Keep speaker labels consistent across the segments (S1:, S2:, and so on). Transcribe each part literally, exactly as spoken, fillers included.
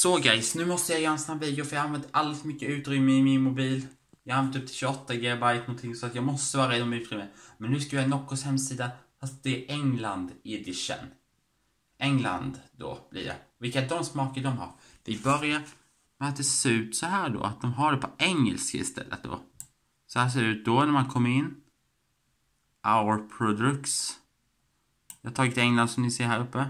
S1: Så guys, nu måste jag göra en snabb video för jag har använt alldeles för mycket utrymme i min mobil. Jag har använt upp till tjugoåtta gigabyte någonting så att jag måste vara rädd om utrymme. Men nu ska jag Noccos hemsida, fast det är England edition. England då blir det. Vilka de smaker de har. Vi börjar med att det ser ut så här då, att de har det på engelska istället då. Så här ser det ut då när man kommer in. Our products. Jag har tagit England som ni ser här uppe.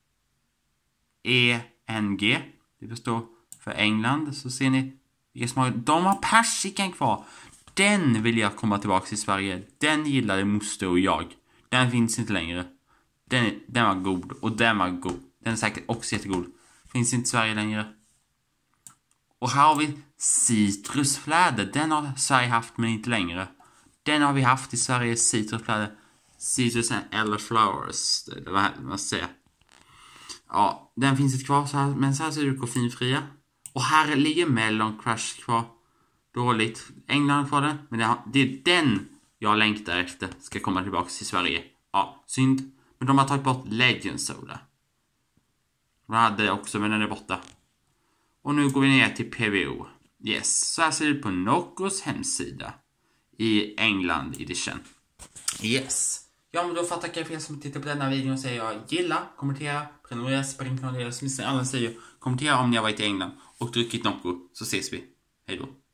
S1: E N G. Det står för England. Så ser ni vilka smaker. De har persikan kvar. Den vill jag komma tillbaka till Sverige. Den gillade moster och jag. Den finns inte längre. Den, den var god. Och den var god. Den är säkert också jättegod. Finns inte i Sverige längre. Och här har vi citrusfläder. Den har Sverige haft men inte längre. Den har vi haft i Sverige. Citrusfläder. Citrus and elderflowers. Det var här man ser. Ja, den finns inte kvar så här, men så här ser det ut koffeinfria. Och här ligger Melon Crush kvar. Dåligt. England kvar den, men det, har, det är den jag längtar efter ska komma tillbaka till Sverige. Ja, synd. Men de har tagit bort Legend Soda. De hade också, men den är borta. Och nu går vi ner till P V O. Yes, så här ser det ut på Noccos hemsida. I England edition. Yes. Ja, men då får jag tacka för er som tittar på denna videon och säger jag gilla, kommentera, prenumerera, spring på någon del som missar alla säger. Kommentera om ni har varit i England och druckit Nocco, så ses vi. Hej då.